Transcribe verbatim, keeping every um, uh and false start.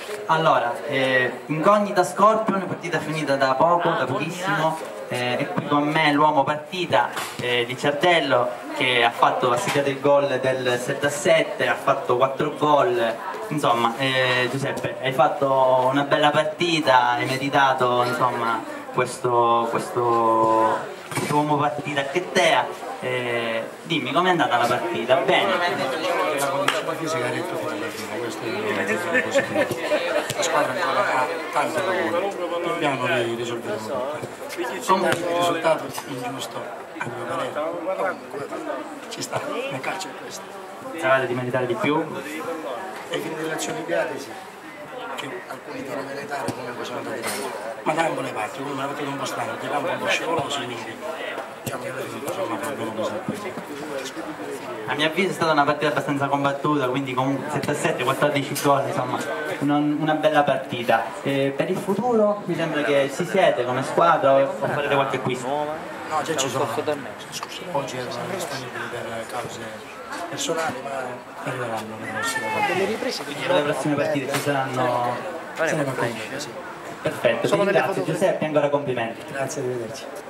Allora, eh, Incognita Scorpion, partita finita da poco, da pochissimo, eh, e qui con me l'uomo partita eh, di Ciardello, che ha fatto, ha segnato il gol del sette a sette, ha fatto quattro gol, insomma, eh, Giuseppe, hai fatto una bella partita, hai meritato, insomma, questo, questo, questo uomo partita che te. Eh, dimmi com'è andata la partita? Bene. La condizione fisica è detto fino alla fine, questo è il positivo. La squadra ancora ha tanto lavoro, dobbiamo risolvere tutto. Il risultato ingiusto a mio parere, comunque ci sta, nel calcio è questo. Pensavate di meritare di più? E finite le azioni ideate sì, che alcuni tiri militari comunque sono andati bene. Ma da ambo le parti, come una partita un po' strana, di campo un po' scivoloso, quindi diciamo che insomma va bene così. A mio avviso è stata una partita abbastanza combattuta, quindi comunque sette a sette, quattordici gol, insomma, una, una bella partita. E per il futuro mi sembra che ci siete come squadra o farete qualche acquisto? No, già ci sono. Oggi erano disponibili per cause personali, ma arriveranno le prossime partite. Quindi per le prossime partite ci saranno... Se ne va con me, sì. Perfetto, ti ringrazio Giuseppe, ancora complimenti. Grazie, arrivederci.